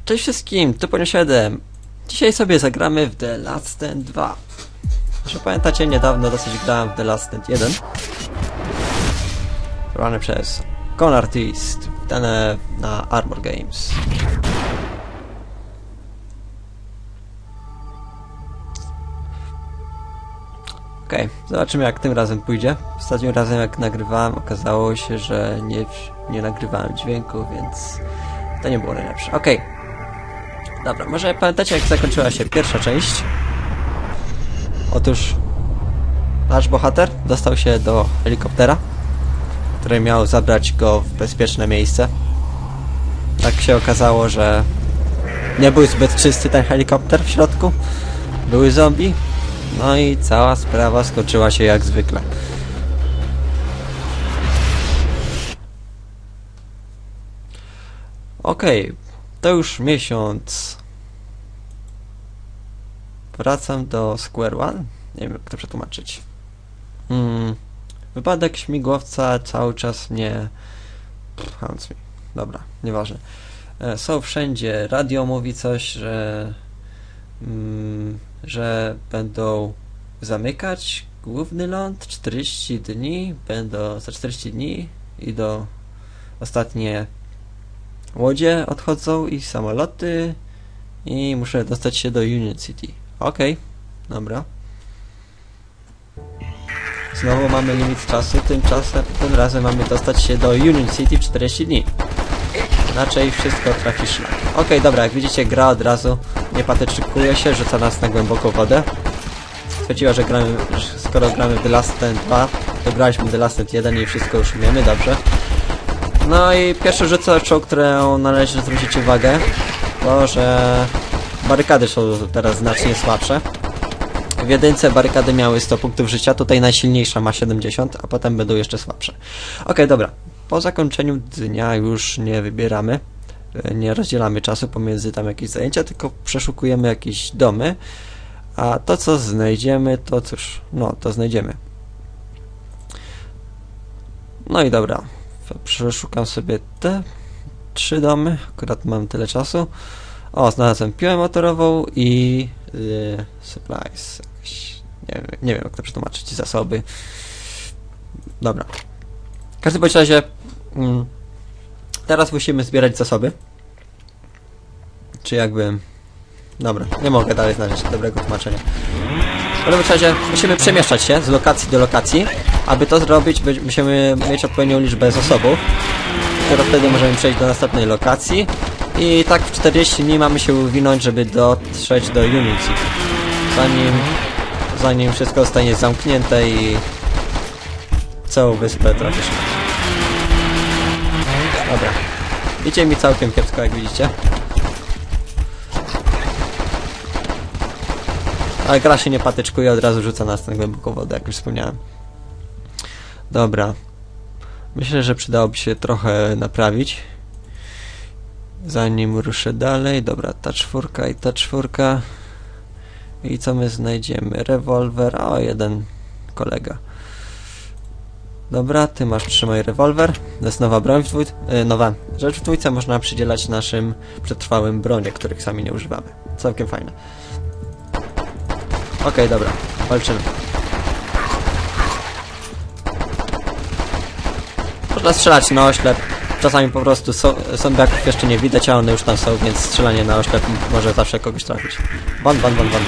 Cześć wszystkim, tu Ponio7. Dzisiaj sobie zagramy w The Last Stand 2. Że pamiętacie, niedawno dosyć grałem w The Last Stand 1. Robiony przez Con Artist, wydane na Armor Games. Okej, zobaczymy jak tym razem pójdzie. Ostatnim razem jak nagrywałem, okazało się, że nie nagrywałem dźwięku, więc to nie było najlepsze. Okej. Dobra, może pamiętacie jak zakończyła się pierwsza część? Otóż nasz bohater dostał się do helikoptera, który miał zabrać go w bezpieczne miejsce. Tak się okazało, że nie był zbyt czysty ten helikopter w środku. Były zombie. No i cała sprawa skończyła się jak zwykle. Okej, to już miesiąc. Wracam do Square One. Nie wiem jak to przetłumaczyć. Wypadek śmigłowca cały czas mnie... Hans mi. Dobra, nieważne. Są wszędzie. Radio mówi coś, że będą zamykać główny ląd 40 dni, będą za 40 dni i do ostatnie łodzie odchodzą i samoloty i muszę dostać się do Union City. Okej, dobra. Znowu mamy limit czasu, tym razem mamy dostać się do Union City w 40 dni. Inaczej wszystko trafi szlak. Okej, dobra, jak widzicie gra od razu nie patyczkuje się, rzuca nas na głęboką wodę. Stwierdziła, że skoro gramy w The Last Stand 2, to graliśmy The Last Stand 1 i wszystko już umiemy, dobrze. No i pierwszą rzeczą, którą należy zwrócić uwagę, to, że barykady są teraz znacznie słabsze. W jedynce barykady miały 100 punktów życia, tutaj najsilniejsza ma 70, a potem będą jeszcze słabsze. Okej, dobra. Po zakończeniu dnia już nie wybieramy, nie rozdzielamy czasu pomiędzy tam jakieś zajęcia, tylko przeszukujemy jakieś domy, a to co znajdziemy, to cóż, no to znajdziemy. No i dobra, przeszukam sobie te 3 domy, akurat mam tyle czasu. O, znalazłem piłę motorową i supplies. Nie wiem jak to przetłumaczyć, zasoby. Dobra. W każdym bądź razie teraz musimy zbierać zasoby. Czy jakby... Dobra, nie mogę dalej znaleźć dobrego tłumaczenia. W każdym razie musimy przemieszczać się z lokacji do lokacji. Aby to zrobić, musimy mieć odpowiednią liczbę zasobów. Dopiero wtedy możemy przejść do następnej lokacji. I tak w 40 dni mamy się uwinąć, żeby dotrzeć do Union City. Zanim wszystko zostanie zamknięte i całą wyspę trafisz. Dobra. Idzie mi całkiem kiepsko, jak widzicie. Ale gra się nie patyczkuje, od razu rzuca nas na głęboką wodę, jak już wspomniałem. Dobra. Myślę, że przydałoby się trochę naprawić, zanim ruszę dalej. Dobra, ta 4 i ta 4. I co my znajdziemy? Rewolwer. O, jeden kolega. Dobra, ty masz, trzymaj rewolwer. To jest nowa broń w dwójce. Nowa rzecz w dwójce, można przydzielać naszym przetrwałym bronie, których sami nie używamy. Całkiem fajne. Okej, dobra, walczymy. Można strzelać na oślep. Czasami po prostu zombiaków jeszcze nie widać, a one już tam są, więc strzelanie na oślep może zawsze kogoś trafić. Won.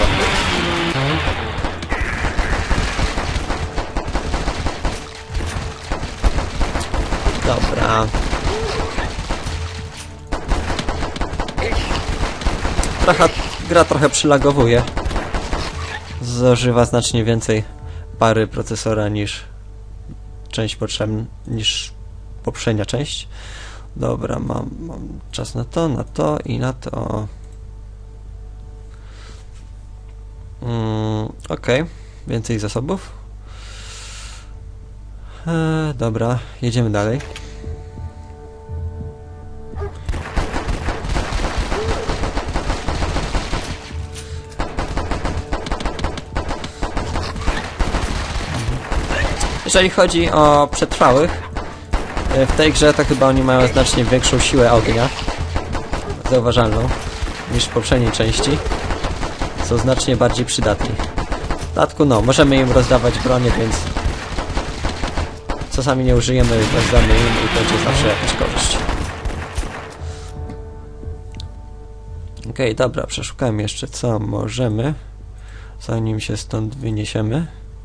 Dobra. Gra trochę przylagowuje. Zużywa znacznie więcej pary procesora niż poprzednia część. Dobra, mam czas na to i na to. Okej, więcej zasobów. Dobra, jedziemy dalej. Jeżeli chodzi o przetrwałych, w tej grze to chyba oni mają znacznie większą siłę ognia. zauważalną niż w poprzedniej części. Są znacznie bardziej przydatni. W dodatku, no, możemy im rozdawać bronię, więc co sami nie użyjemy, rozdamy im i będzie zawsze jakaś korzyść. Okej, dobra, przeszukamy jeszcze co możemy, zanim się stąd wyniesiemy.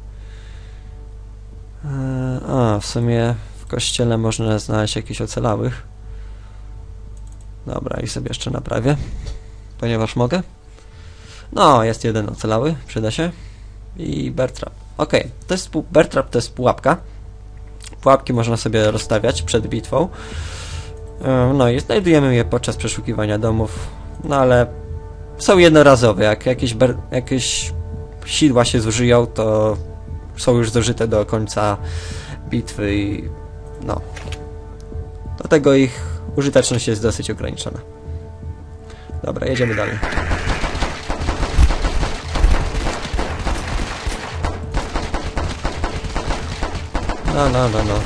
W sumie w kościele można znaleźć jakichś ocalałych. Dobra, i sobie jeszcze naprawię, ponieważ mogę. No, jest jeden ocalały, przyda się. I bear trap. Okej, to jest bear trap, to jest pułapka. Pułapki można sobie rozstawiać przed bitwą. No i znajdujemy je podczas przeszukiwania domów. No ale są jednorazowe. Jak jakieś sidła się zużyją, to są już zużyte do końca bitwy i no. Dlatego ich użyteczność jest dosyć ograniczona. Dobra, jedziemy dalej. No.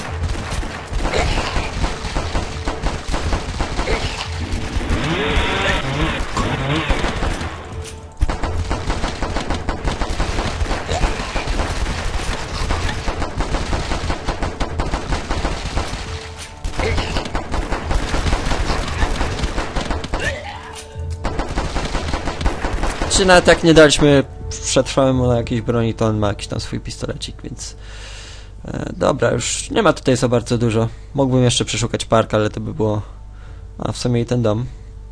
Czy nawet jak nie daliśmy przetrwałemu na jakiejś broni, to on ma jakiś tam swój pistolecik, więc... dobra, już nie ma tutaj za bardzo dużo. Mógłbym jeszcze przeszukać park, ale to by było... A w sumie i ten dom.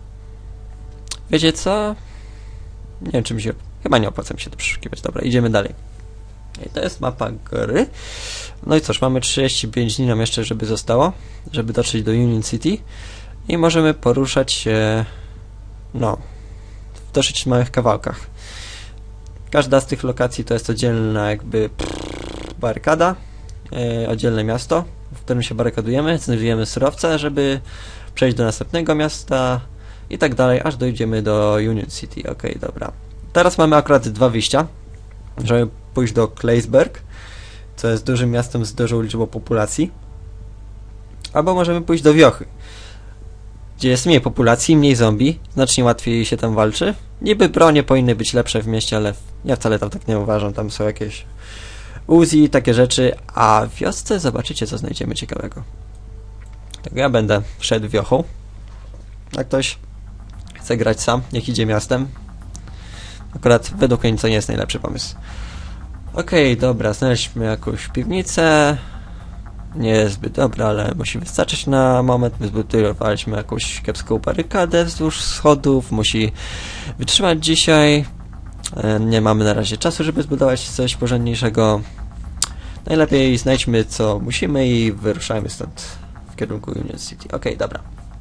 Wiecie co? Nie wiem, czy mi się... Chyba nie opłaca mi się to przeszukiwać. Dobra, idziemy dalej. I to jest mapa gry. No i cóż, mamy 35 dni nam jeszcze, żeby zostało, żeby dotrzeć do Union City. I możemy poruszać się... No... w dosyć małych kawałkach. Każda z tych lokacji to jest oddzielna jakby barykada, oddzielne miasto, w którym się barykadujemy, znajdujemy surowce, żeby przejść do następnego miasta i tak dalej, aż dojdziemy do Union City. Okej, dobra. Teraz mamy akurat dwa wyjścia. Możemy pójść do Claysburg, co jest dużym miastem z dużą liczbą populacji, albo możemy pójść do Wiochy, gdzie jest mniej populacji, mniej zombie, znacznie łatwiej się tam walczy. Niby bronie powinny być lepsze w mieście, ale ja wcale tam tak nie uważam. Tam są jakieś Uzi, takie rzeczy, a w wiosce zobaczycie, co znajdziemy ciekawego. Tak, ja będę szedł wiochą. Jak ktoś chce grać sam, niech idzie miastem. Akurat według mnie to nie jest najlepszy pomysł. Okej, dobra, znaleźliśmy jakąś piwnicę. Nie jest zbyt dobra, ale musi wystarczyć na moment. Zbudowaliśmy jakąś kiepską barykadę wzdłuż schodów. Musi wytrzymać dzisiaj. Nie mamy na razie czasu, żeby zbudować coś porządniejszego. Najlepiej znajdźmy, co musimy i wyruszajmy stąd w kierunku Union City. Okej, dobra.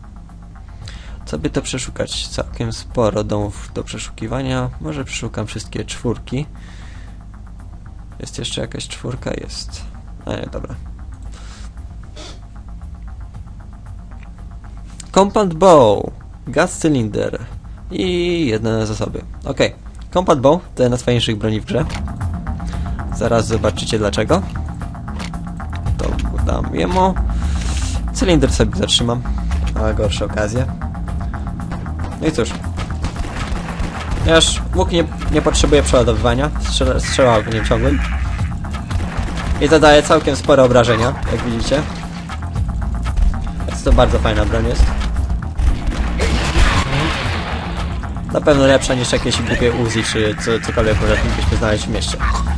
Co by to przeszukać? Całkiem sporo domów do przeszukiwania. Może przeszukam wszystkie czwórki. Jest jeszcze jakaś czwórka? Jest. A nie, dobra. Compound Bow, Gas Cylinder i jedne zasoby. Ok, Compound Bow to jedna z fajniejszych broni w grze. Zaraz zobaczycie dlaczego. To dam jemu. Cylinder sobie zatrzymam. A gorsze okazje. No i cóż. Ponieważ łuk nie potrzebuje przeładowywania. Strzela ogniem ciągłym. I zadaje całkiem spore obrażenia, jak widzicie. Jest to bardzo fajna broń jest. Na pewno lepsza niż jakieś głupie Uzi, czy cokolwiek moglibyśmy znaleźć w mieście.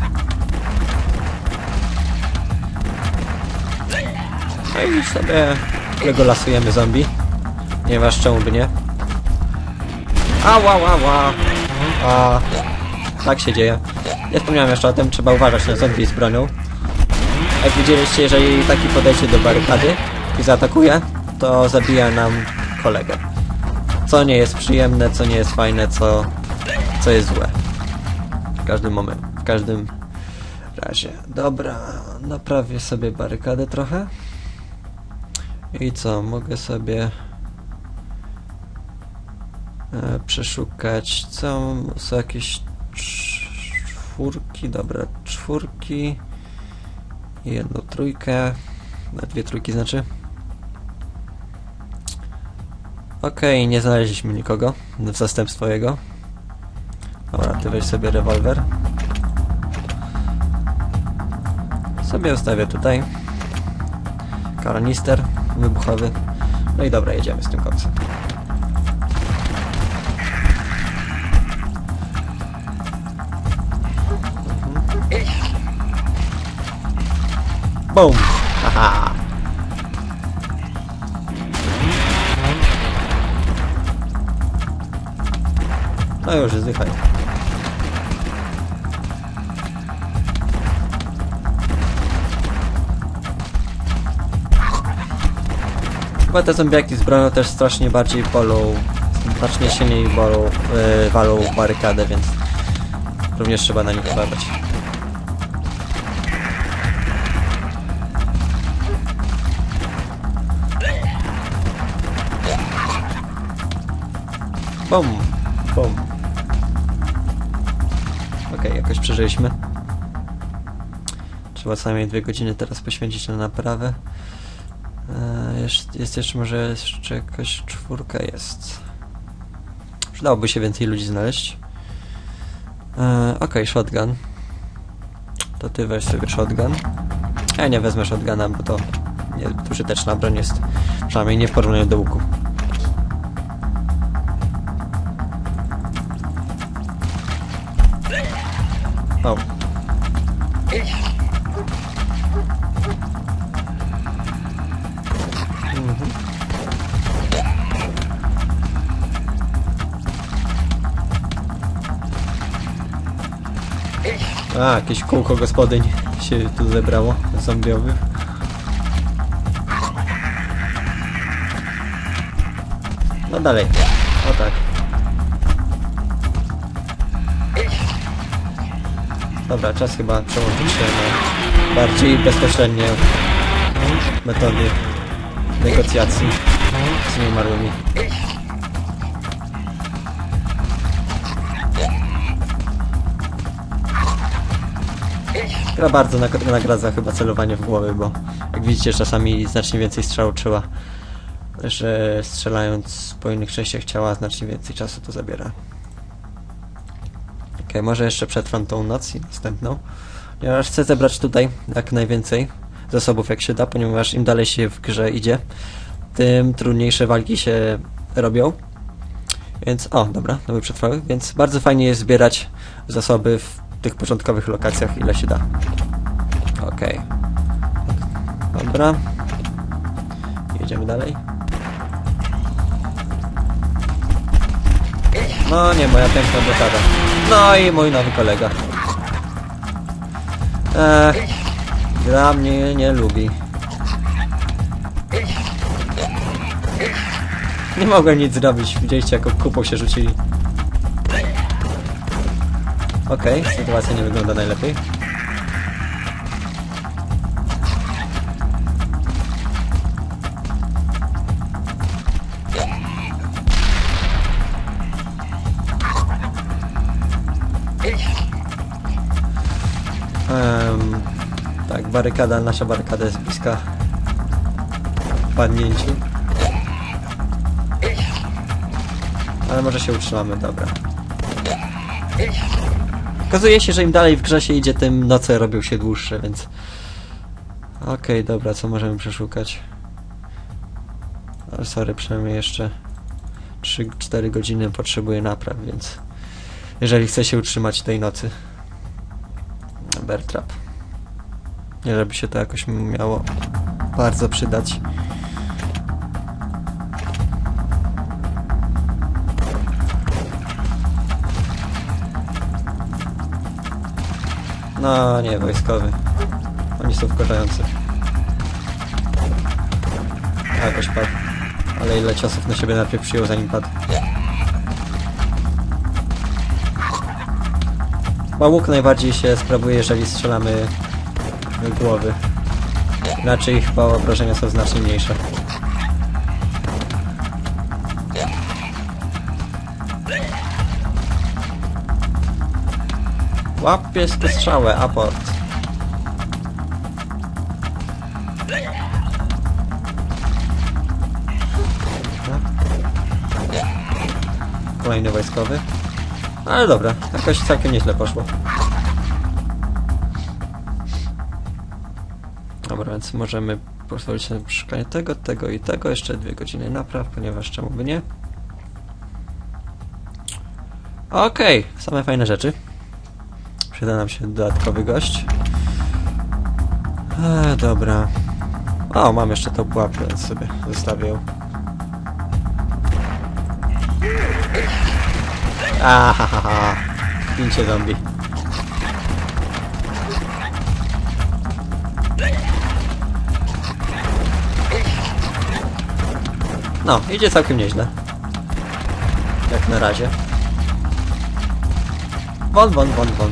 No i sobie lasujemy zombie. Ponieważ czemu by nie. Ała. A, tak się dzieje. Nie wspomniałem jeszcze o tym, trzeba uważać na zombie z bronią. Jak widzieliście, jeżeli taki podejdzie do barykady i zaatakuje, to zabija nam kolegę. Co nie jest przyjemne, co nie jest fajne, co jest złe. W każdym momencie, w każdym razie. Dobra, naprawię sobie barykadę trochę. I co, mogę sobie przeszukać, co są jakieś czwórki, dobra, czwórki i jedną trójkę, na dwie trójki znaczy. Okej, nie znaleźliśmy nikogo w zastępstwo jego. Dobra, ty weź sobie rewolwer. Sobie ustawię tutaj. Kanister wybuchowy. No i dobra, jedziemy z tym koksem. Boom! Haha! No już, zdychaj. Chyba te zombiaki z bronią też strasznie bardziej bolą, znacznie silniej bolą, walą w barykadę, więc również trzeba na nich uważać. Bum! Bum! Okej, jakoś przeżyliśmy. Trzeba co najmniej 2 godziny teraz poświęcić na naprawę. Jest jeszcze może jeszcze jakaś 4 jest. Przydałoby się więcej ludzi znaleźć. Okej, shotgun. To ty weź sobie shotgun. Ja nie wezmę shotguna, bo to użyteczna broń jest. Przynajmniej nie w porównaniu do łuku. O. A, jakieś kółko gospodyń się tu zebrało, zombiowych. No dalej. O tak. Dobra, czas chyba przełączyć się na bardziej bezpośrednie metody negocjacji z nieumarłymi. Gra bardzo nagradza chyba celowanie w głowy, bo jak widzicie czasami znacznie więcej strzału trzeba, że strzelając po innych częściach ciała znacznie więcej czasu to zabiera. Okej, może jeszcze przetrwam tą noc i następną. Ponieważ chcę zebrać tutaj jak najwięcej zasobów jak się da, ponieważ im dalej się w grze idzie, tym trudniejsze walki się robią. Więc, o dobra, nowy przetrwały, więc bardzo fajnie jest zbierać zasoby w tych początkowych lokacjach, ile się da. Okej. Dobra. Jedziemy dalej. No nie, moja piękna blokada. No i mój nowy kolega. Gra mnie nie lubi. Nie mogłem nic zrobić. Widzieliście, jaką kupą się rzucili. Okej, sytuacja nie wygląda najlepiej. Tak, barykada, nasza barykada jest bliska padnięciu. Ale może się utrzymamy, dobra. Okazuje się, że im dalej w grze się idzie, tym noce robią się dłuższe, więc... Okej, dobra, co możemy przeszukać? Ale sorry, przynajmniej jeszcze 3-4 godziny potrzebuję napraw, więc... Jeżeli chcę się utrzymać tej nocy. Bear trap. Nie, żeby się to jakoś miało bardzo przydać. No nie, wojskowy. Oni są wkurzający. A, jakoś padł. Ale ile ciosów na siebie najpierw przyjął, zanim padł. Chyba łuk najbardziej się sprawuje, jeżeli strzelamy w głowy. Inaczej chyba obrażenia są znacznie mniejsze. Łapie strzałę, aport. kolejny wojskowy. Ale dobra, jakoś całkiem nieźle poszło. Dobra, więc możemy pozwolić sobie na przeszukanie tego, tego i tego. Jeszcze 2 godziny napraw, ponieważ czemu by nie. Okej, same fajne rzeczy. Przyda nam się dodatkowy gość. Dobra. O, mam jeszcze tą pułapkę, więc sobie zostawię ją. Ahahaha. Pincie zombie. No, idzie całkiem nieźle. Jak na razie. Won, won, won, won.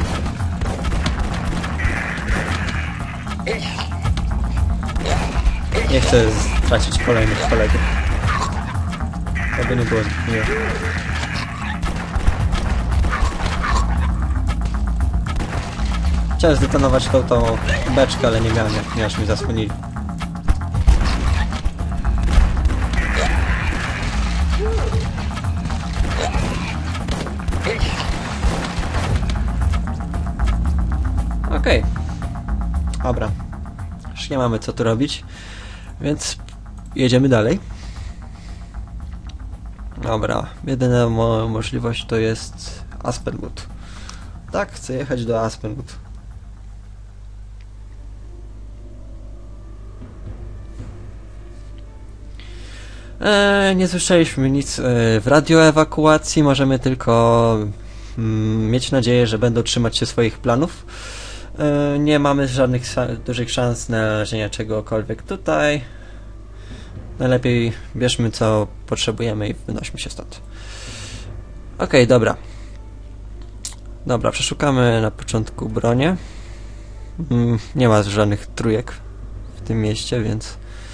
Nie chcę stracić kolejnych kolegów. To by nie było miłe. Chciałem zdetonować tą beczkę, ale nie miałem, jak aż mi zasłonili. Okej. Dobra. Już nie mamy co tu robić, więc jedziemy dalej. Dobra. Jedyna możliwość to jest Aspenwood. Tak, chcę jechać do Aspenwood. Nie słyszeliśmy nic w radioewakuacji. Możemy tylko mieć nadzieję, że będą trzymać się swoich planów. Nie mamy żadnych dużych szans na znalezienia czegokolwiek tutaj. Najlepiej bierzmy co potrzebujemy i wynośmy się stąd. Okej, dobra. Dobra, przeszukamy na początku bronię. Nie ma żadnych trójek w tym mieście, więc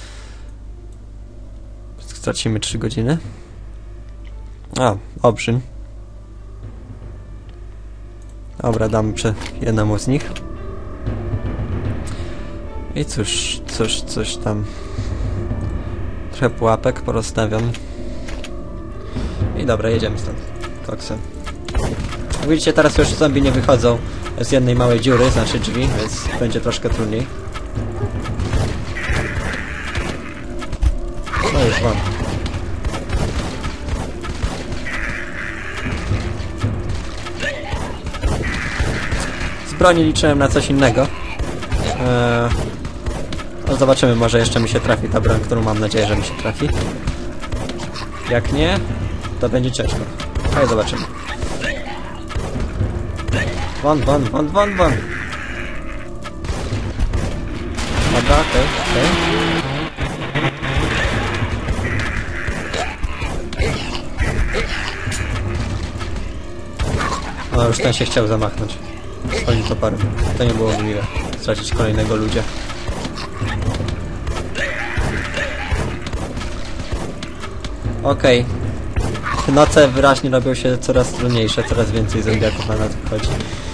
stracimy 3 godziny. Obrzyn. Dobra, damy jednemu z nich. I cóż, coś tam. Trochę pułapek porozstawiam. I dobra, jedziemy stąd. Koksem. Jak widzicie, teraz już zombie nie wychodzą z jednej małej dziury, znaczy drzwi, więc będzie troszkę trudniej. No już wam. Z broni liczyłem na coś innego. No zobaczymy, może jeszcze mi się trafi ta broń, którą mam nadzieję, że mi się trafi. Jak nie, to będzie ciężko. Ale zobaczymy. Won, won, won, won, won. Dobra, okej. No już ten się chciał zamachnąć swoim toporem. To nie byłoby miłe. Stracić kolejnego ludzia. Okej. Noce wyraźnie robią się coraz trudniejsze, coraz więcej zombiaków na nas wchodzi.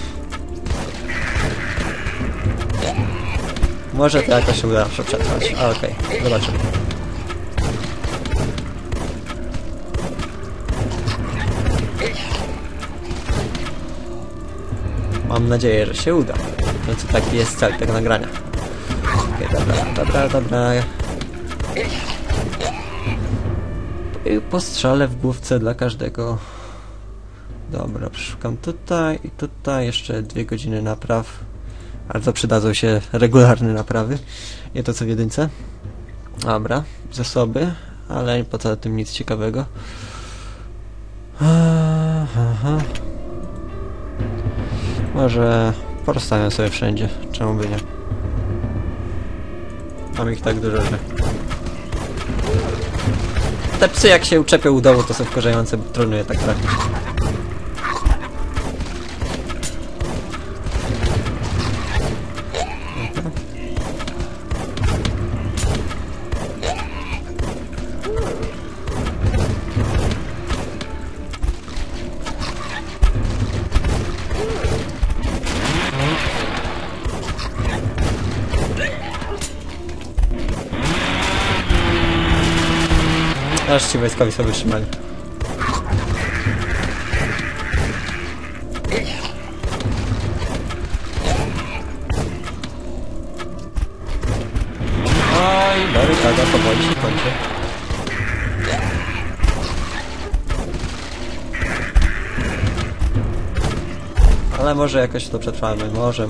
Może to jakoś się uda przetrwać. Okej, zobaczymy. Mam nadzieję, że się uda. No to taki jest cel tego nagrania. Okej, dobra. I postrzale w główce dla każdego. Dobra, przeszukam tutaj i tutaj. Jeszcze 2 godziny napraw. Bardzo przydadzą się regularne naprawy. Nie to co w jedynce. Dobra, zasoby, ale poza tym nic ciekawego. Może porozstawiam sobie wszędzie. Czemu by nie? Mam ich tak dużo, że... Te psy jak się uczepią u dołu, to są wkurzające, bo trudno je tak trafić. Aż ci wojskowi sobie wytrzymali. Ale może jakoś to przetrwamy. Może.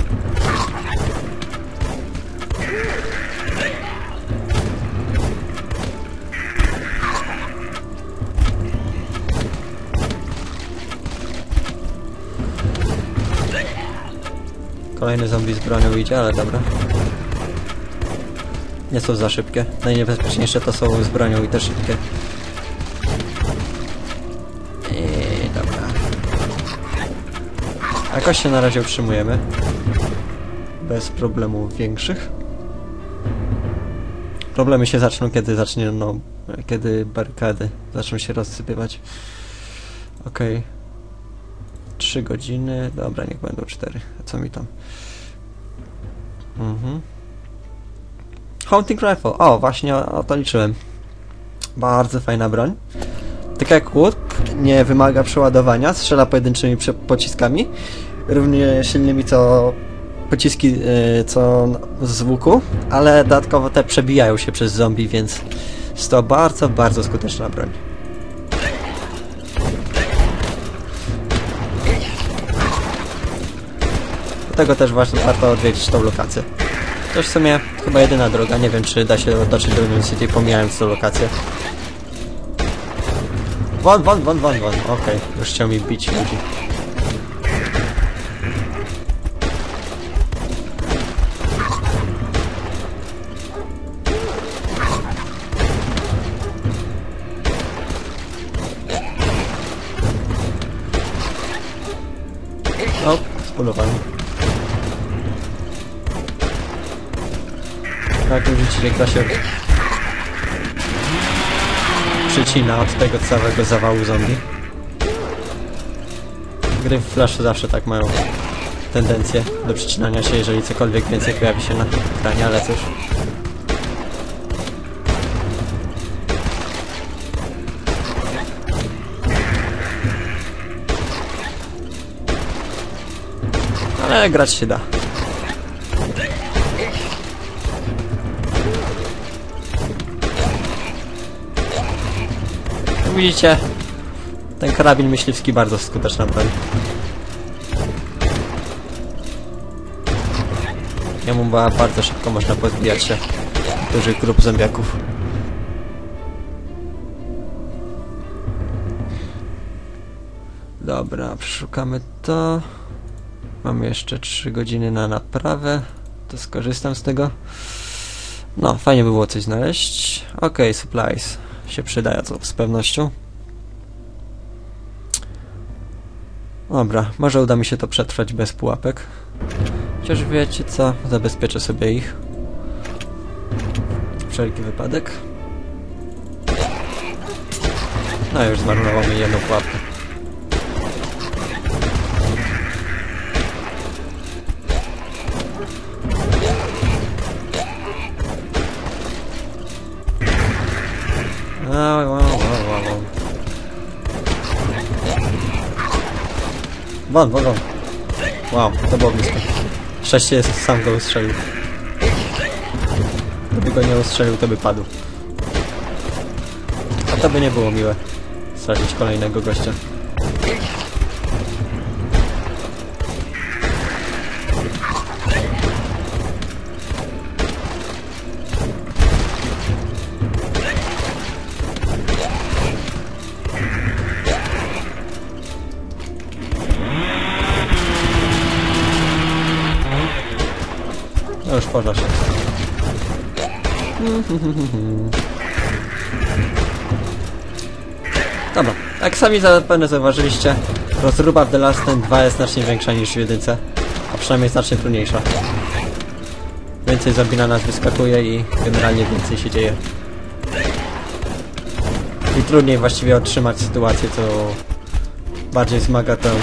Kolejny zombie z bronią idzie, ale dobra. Nie są za szybkie. Najniebezpieczniejsze to są z bronią i te szybkie. I dobra. Jakoś się na razie utrzymujemy. Bez problemów większych. Problemy się zaczną, kiedy barykady zaczną się rozsypywać. Okej. 3 godziny. Dobra, niech będą 4. A co mi tam? Hunting Rifle. O, właśnie o to liczyłem. Bardzo fajna broń. Tak jak łuk, nie wymaga przeładowania, strzela pojedynczymi pociskami. Równie silnymi co pociski co z łuku, ale dodatkowo te przebijają się przez zombie, więc jest to bardzo, bardzo skuteczna broń. Dlatego też właśnie warto odwiedzić tą lokację. To w sumie chyba jedyna droga, nie wiem czy da się dotrzeć do Union City pomijając tą lokację. Won! Okej, już chciał mi bić ludzi. O, spolowany. Tak, widzicie, gra się przycina od tego całego zawału zombie. Gry w Flashu zawsze tak mają tendencję do przycinania się, jeżeli cokolwiek więcej pojawi się na ekranie, ale cóż. Ale grać się da. Widzicie, ten karabin myśliwski bardzo skuteczna broń. Jemu bardzo szybko można pozbijać się dużych grup zombiaków. Dobra, przeszukamy to. Mamy jeszcze 3 godziny na naprawę. To skorzystam z tego. No, fajnie by było coś znaleźć. Okej, supplies się przydają z pewnością. Dobra, może uda mi się to przetrwać bez pułapek. Chociaż wiecie co, zabezpieczę sobie ich. Wszelki wypadek. No już zmarnował mi jedną pułapkę. Won. Wow, to było blisko. Szczęście jest, sam go ustrzelił. Gdyby go nie ustrzelił, to by padł. A to by nie było miłe. Stracić kolejnego gościa. No już pożar się. Dobra, jak sami zapewne zauważyliście, rozruba w The Last Stand 2 jest znacznie większa niż w jedynce, a przynajmniej znacznie trudniejsza. Więcej zombie na nas wyskakuje i generalnie więcej się dzieje. I trudniej właściwie otrzymać sytuację, co bardziej wzmaga tę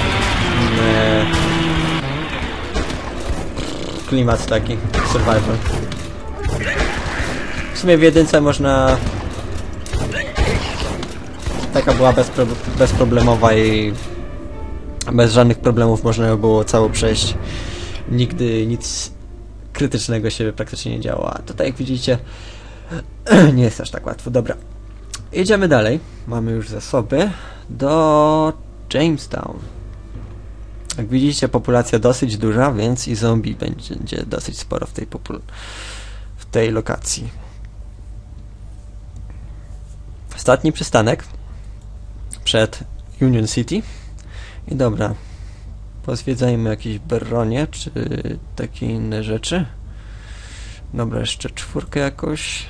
klimat taki, survival. W sumie w jedynce można... Taka była bezproblemowa i bez żadnych problemów można ją było całą przejść. Nigdy nic krytycznego się praktycznie nie działo. A tutaj jak widzicie nie jest aż tak łatwo. Dobra. Jedziemy dalej. Mamy już zasoby do Jamestown. Jak widzicie, populacja dosyć duża, więc i zombie będzie dosyć sporo w tej lokacji. Ostatni przystanek przed Union City. I dobra, pozwiedzajmy jakieś bronie, czy takie inne rzeczy. Dobra, jeszcze 4 jakoś.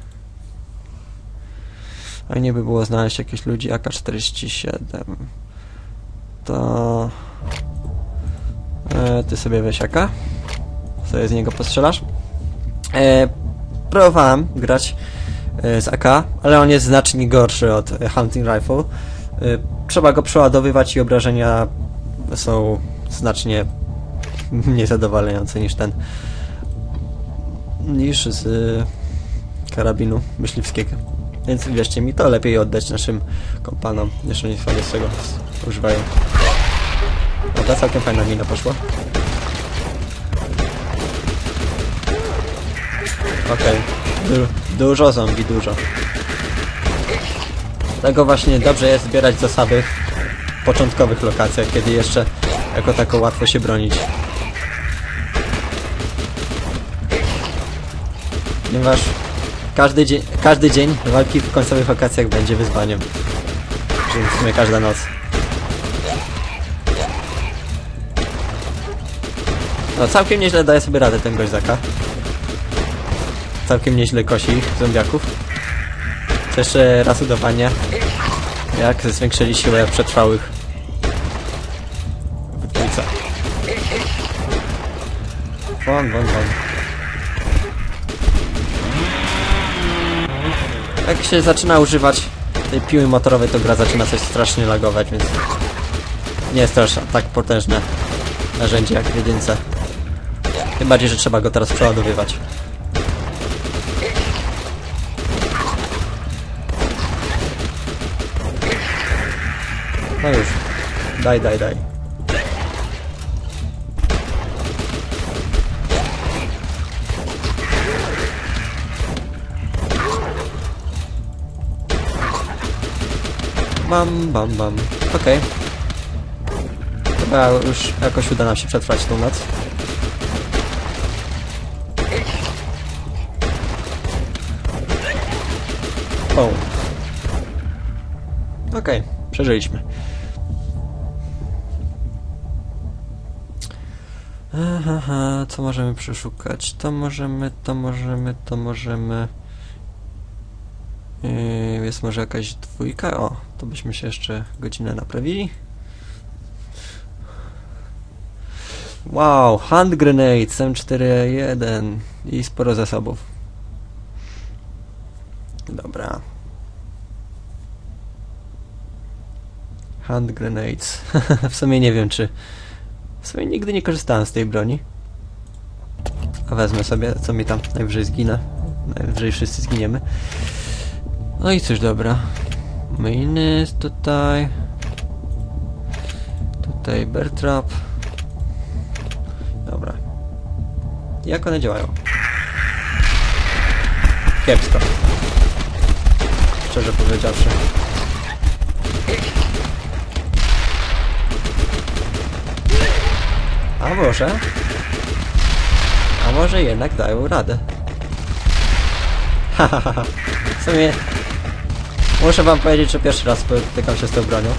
Fajnie by było znaleźć jakieś ludzi AK-47. To... ty sobie weź AK. Sobie z niego postrzelasz. Próbowałem grać z AK, ale on jest znacznie gorszy od Hunting Rifle. Trzeba go przeładowywać i obrażenia są znacznie mniej zadowalające niż z karabinu myśliwskiego. Więc wierzcie mi, to lepiej oddać naszym kompanom, niż oni sobie z tego używają. Dobra, całkiem fajna mina poszła. Okej. Dużo zombie, dużo. Dlatego właśnie dobrze jest zbierać zasoby w początkowych lokacjach, kiedy jeszcze jako tako łatwo się bronić. Ponieważ każdy dzień walki w końcowych lokacjach będzie wyzwaniem. Czyli w sumie każda noc. No, całkiem nieźle daje sobie radę ten goźdzaka. Całkiem nieźle kosi zombiaków. To jeszcze raz udawanie, jak zwiększyli siłę przetrwałych w dwójce. Won. Jak się zaczyna używać tej piły motorowej, to gra zaczyna coś strasznie lagować, więc nie jest to aż tak potężne narzędzie jak w jedynce. Tym bardziej, że trzeba go teraz przeładowywać. No już. Daj. Bam. Okej. Chyba już jakoś uda nam się przetrwać tą noc. O. Okej, przeżyliśmy. Aha, co możemy przeszukać? To możemy. Jest może jakaś 2. O, to byśmy się jeszcze godzinę naprawili. Wow, hand grenade, M4A1 i sporo zasobów. Dobra. Hand grenades. W sumie nie wiem, czy... W sumie nigdy nie korzystałem z tej broni. A wezmę sobie, co mi tam, najwyżej zginę. Najwyżej wszyscy zginiemy. No i cóż, dobra. Miny tutaj. Tutaj bear trap. Dobra. Jak one działają? Kiepsko. Szczerze powiedziawszy. A może jednak dają radę. Hahaha. W sumie muszę wam powiedzieć, że pierwszy raz spotykam się z tą bronią.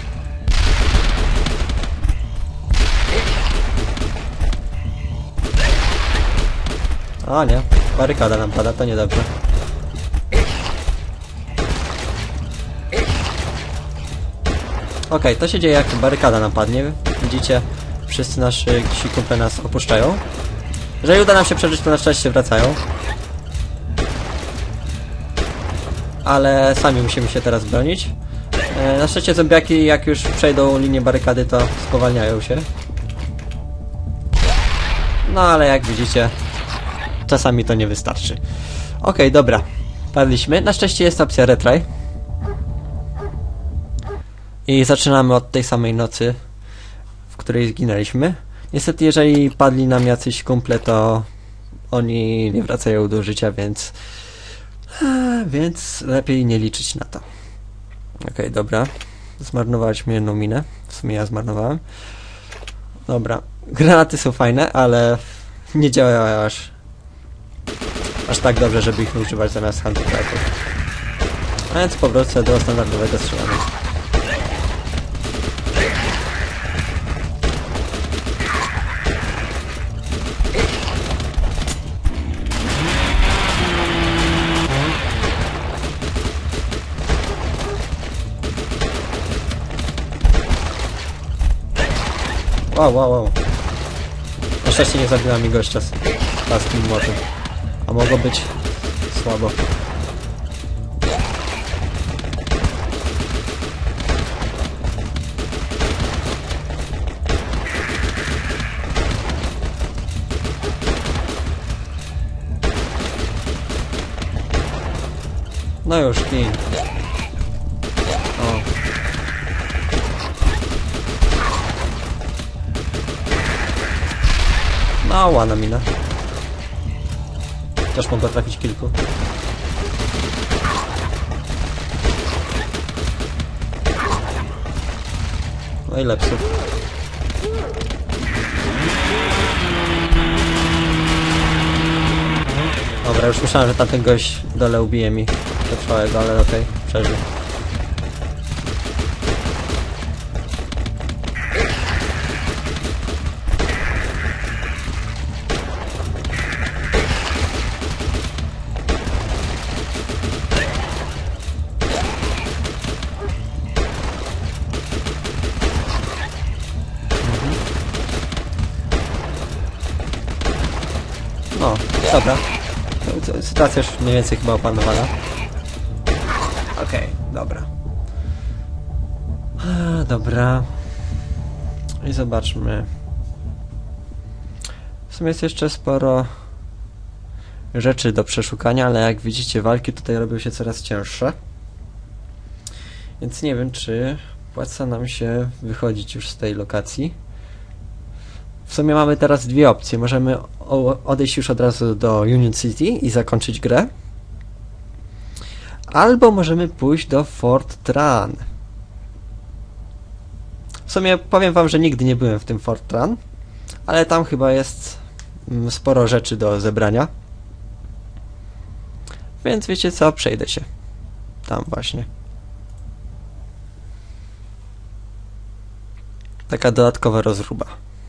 O nie, barykada nam pada, to niedobrze. Okej, to się dzieje, jak barykada nam padnie. Widzicie, wszyscy nasi kumple nas opuszczają. Jeżeli uda nam się przeżyć, to na szczęście wracają. Ale sami musimy się teraz bronić. Na szczęście zombiaki, jak już przejdą linię barykady, to spowalniają się. No ale jak widzicie, czasami to nie wystarczy. Okej, dobra. Padliśmy. Na szczęście jest opcja retry. I zaczynamy od tej samej nocy, w której zginęliśmy. Niestety, jeżeli padli nam jacyś kumple, to oni nie wracają do życia, więc lepiej nie liczyć na to. Okej, dobra. Zmarnowaliśmy jedną minę. W sumie ja zmarnowałem. Dobra. Granaty są fajne, ale nie działają aż tak dobrze, żeby ich używać zamiast handicapów. A więc powrócę do standardowego strzelania. Wow. Na szczęście nie zabiła mi gościa z tym młotem. A mogło być słabo. No już, gin. O. No, ładna mina. Też mogę trafić kilku. No i lepszy. Dobra, już myślałem, że tamten gość dole ubije mi przetrwałego, ale okej, przeżył. No, dobra. Sytuacja już mniej więcej chyba opanowana. Okej, dobra. Dobra. I zobaczmy. W sumie jest jeszcze sporo rzeczy do przeszukania, ale jak widzicie, walki tutaj robią się coraz cięższe. Więc nie wiem, czy opłaca nam się wychodzić już z tej lokacji. W sumie mamy teraz dwie opcje. Możemy odejść już od razu do Union City i zakończyć grę. Albo możemy pójść do Fort Tran. W sumie powiem wam, że nigdy nie byłem w tym Fort Tran, ale tam chyba jest sporo rzeczy do zebrania. Więc wiecie co? Przejdę się. Tam właśnie. Taka dodatkowa rozruba.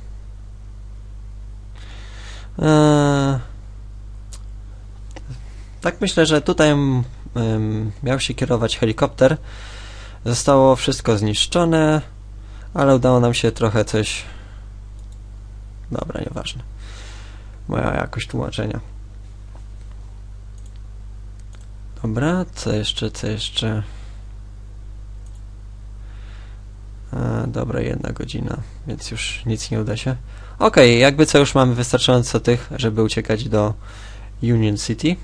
Tak myślę, że tutaj miał się kierować helikopter. Zostało wszystko zniszczone, ale udało nam się trochę coś... Dobra, nieważne. Moja jakość tłumaczenia. Dobra, co jeszcze? Dobra, 1 godzina, więc już nic nie uda się. Okej, jakby co, już mamy wystarczająco tych, żeby uciekać do Union City.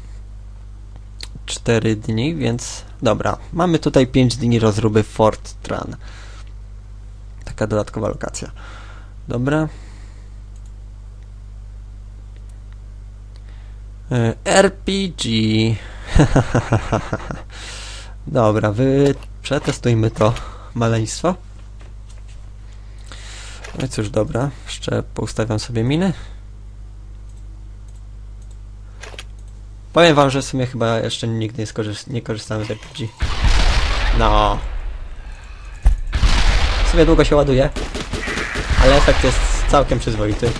4 dni, więc dobra. Mamy tutaj 5 dni rozruby Fort Tran. Taka dodatkowa lokacja. Dobra. RPG. Dobra, przetestujmy to maleństwo. No i cóż, dobra. Jeszcze poustawiam sobie miny. Powiem wam, że w sumie chyba jeszcze nigdy nie korzystałem z RPG. No. W sumie długo się ładuje, ale efekt jest całkiem przyzwoity.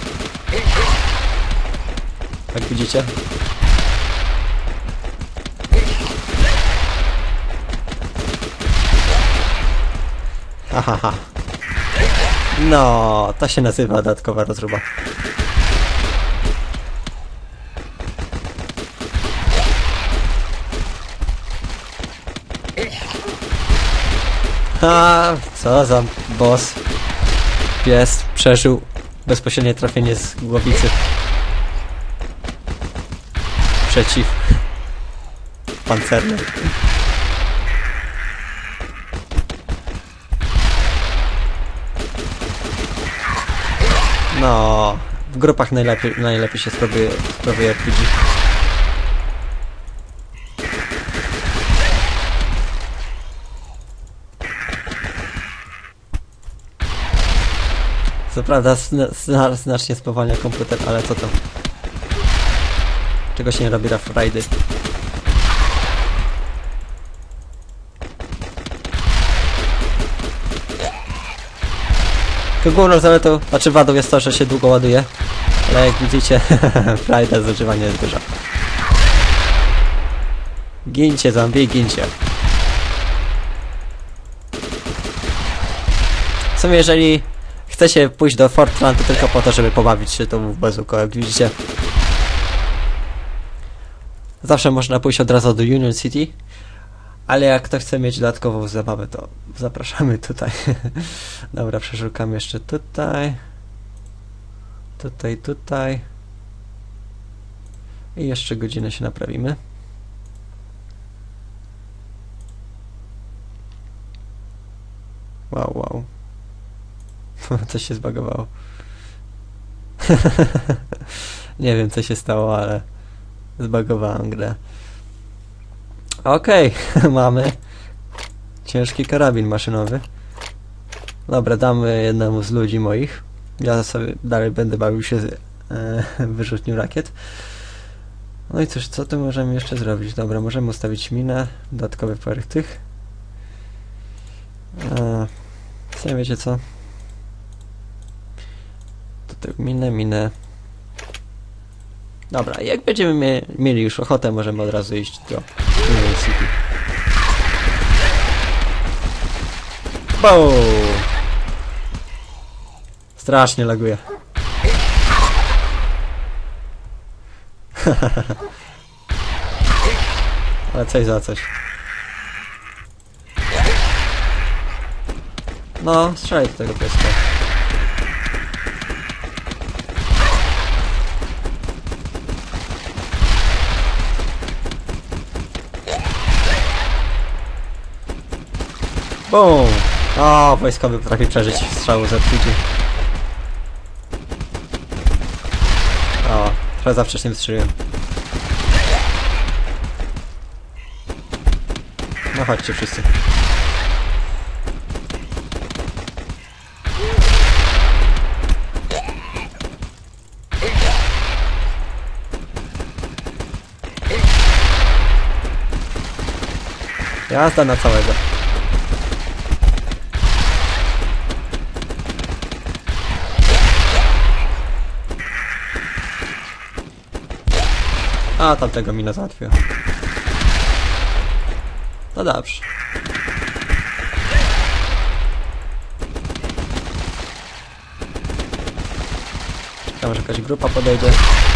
Jak widzicie. Hahaha. No, to się nazywa dodatkowa rozruba. Ha, co za boss. Pies przeżył bezpośrednie trafienie z głowicy. Przeciw pancernej. No, w grupach najlepiej się sprawuje RPG. Co prawda znacznie spowalnia komputer, ale co to? Czego się nie robi na Friday? Główną zaletą, znaczy wadą jest to, że się długo ładuje. Ale jak widzicie, frajda zużywania jest duża. Gincie zombie, gincie. W sumie jeżeli chcecie pójść do Fortran, to tylko po to, żeby pobawić się tą bazooką, jak widzicie. Zawsze można pójść od razu do Union City. Ale jak ktoś chce mieć dodatkową zabawę, to zapraszamy tutaj. Dobra, przeszukam jeszcze tutaj. Tutaj. I jeszcze godzinę się naprawimy. Wow. Coś się zbagowało. Nie wiem, co się stało, ale zbagowałem grę. Okej, mamy ciężki karabin maszynowy. Dobra, damy jednemu z ludzi moich. Ja sobie dalej będę bawił się z wyrzutnią rakiet. No i cóż, co tu możemy jeszcze zrobić? Dobra, możemy ustawić minę, dodatkowy parę tych. W sumie wiecie co? Tutaj minę. Dobra, jak będziemy mieli już ochotę, możemy od razu iść do Union City. Boom! Strasznie laguje. Ale coś za coś. No, strzelaj do tego pieska. Boom! O, wojskowy potrafi przeżyć strzału z RPG. O, trochę za wcześnie wystrzeliłem. No chodźcie wszyscy. Jazda na całego. A, tamtego mina załatwił. No dobrze. Czekam, że jakaś grupa podejdzie.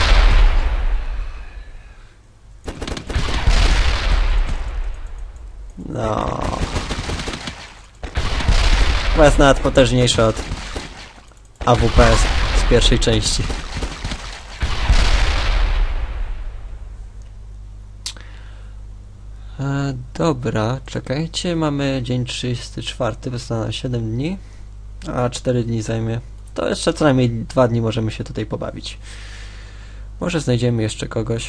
No. Chyba jest nawet potężniejszy od AWP z pierwszej części. Dobra, czekajcie, mamy dzień 34, wystawa 7 dni, a 4 dni zajmie. To jeszcze co najmniej 2 dni możemy się tutaj pobawić. Może znajdziemy jeszcze kogoś.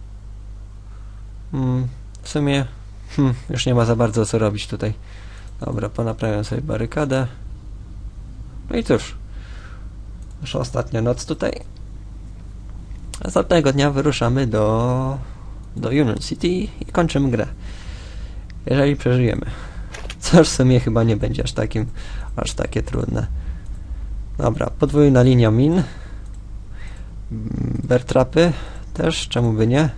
W sumie już nie ma za bardzo co robić tutaj. Dobra, ponaprawiam sobie barykadę. No i cóż, nasza ostatnia noc tutaj. Następnego dnia wyruszamy do Union City i kończymy grę. Jeżeli przeżyjemy. Co w sumie chyba nie będzie aż takie trudne. Dobra, podwójna linia min. Bear trapy też, czemu by nie?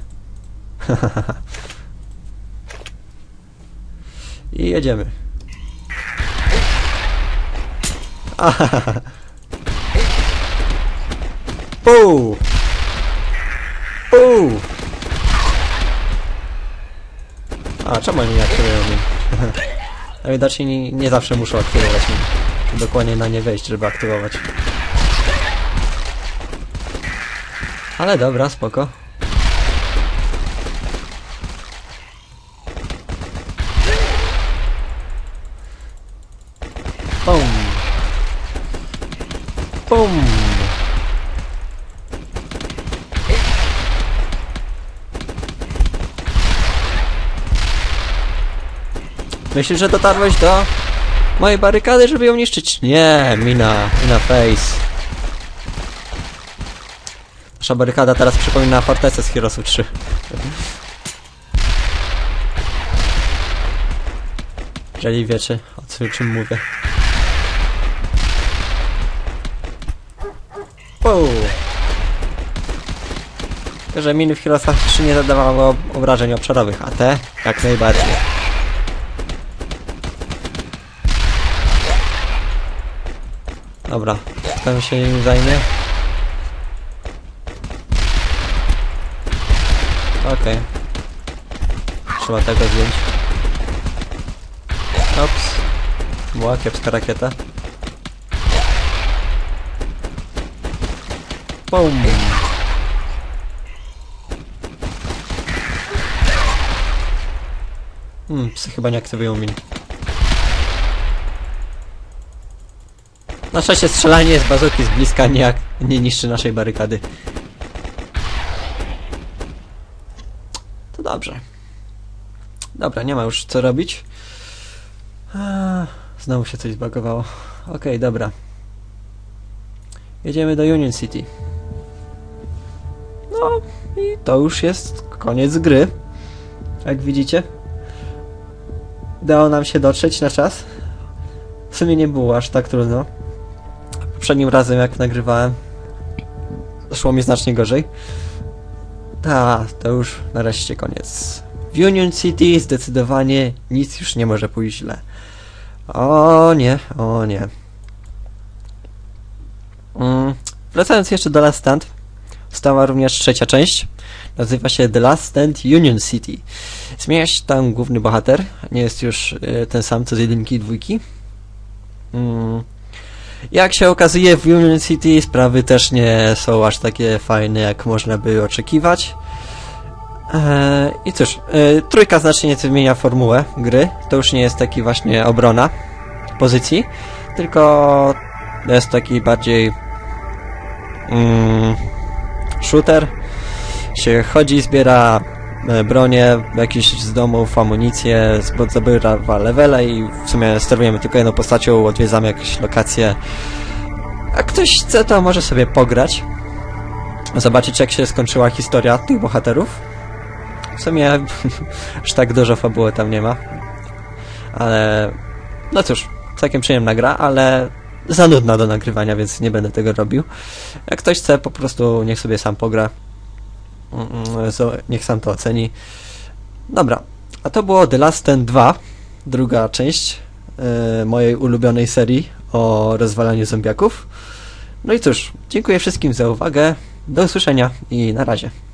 I jedziemy. Puu! Puu! A, czemu oni nie aktywują min? A widocznie nie zawsze muszą aktywować min. Dokładnie na nie wejść, żeby aktywować. Ale dobra, spoko. Bum! Bum! Myślisz, że dotarłeś do Moje barykady, żeby ją niszczyć. Nie, mina face. Nasza barykada teraz przypomina fortecę z Heroesów 3. Jeżeli wiecie, o czym mówię. Wow. Że miny w Heroesach 3 nie zadawały obrażeń obszarowych, a te jak najbardziej. Dobra, kto się nim zajmie? Okej. Trzeba tego zdjąć. Ops. Była kiepska rakieta. Boom. Psy chyba nie aktywują min. Na szczęście strzelanie z bazuki z bliska nie niszczy naszej barykady. To dobrze. Dobra, nie ma już co robić. Znowu się coś zbagowało. Okej, dobra. Jedziemy do Union City. No i to już jest koniec gry. Jak widzicie. Udało nam się dotrzeć na czas. W sumie nie było aż tak trudno. Poprzednim razem jak nagrywałem szło mi znacznie gorzej. To już nareszcie koniec. W Union City zdecydowanie nic już nie może pójść źle. O nie, o nie. Wracając jeszcze do Last Stand, została również trzecia część. Nazywa się The Last Stand Union City. Zmienia się tam główny bohater. Nie jest już ten sam co z jedynki i dwójki. Jak się okazuje, w Union City sprawy też nie są aż takie fajne, jak można by oczekiwać. I cóż, trójka znacznie nie zmienia formułę gry. To już nie jest taki właśnie obrona pozycji, tylko jest taki bardziej shooter. Się chodzi, zbiera bronię jakiś z domów, amunicję, zdobywa levele i w sumie sterujemy tylko jedną postacią, odwiedzamy jakieś lokacje. A ktoś chce, to może sobie pograć, zobaczyć jak się skończyła historia tych bohaterów. W sumie aż tak dużo fabuły tam nie ma, ale no cóż, całkiem przyjemna gra, ale za nudna do nagrywania, więc nie będę tego robił. Jak ktoś chce, po prostu niech sobie sam pogra. Niech sam to oceni. Dobra, a to było The Last Stand 2, druga część mojej ulubionej serii o rozwalaniu zombiaków. No i cóż, dziękuję wszystkim za uwagę, do usłyszenia i na razie.